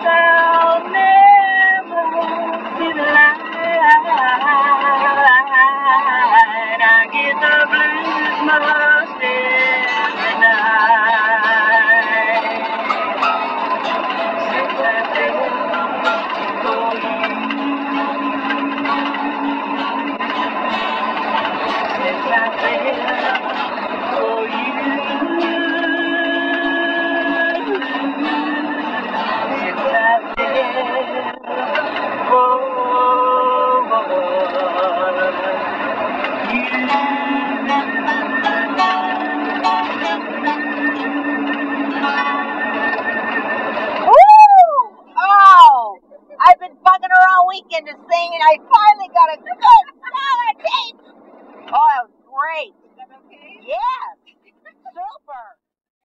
I'll never see the light. I get the blues most every night. Since I fell for you, since I fell for you, since I fell for I've been bugging her all weekend to sing, and I finally got a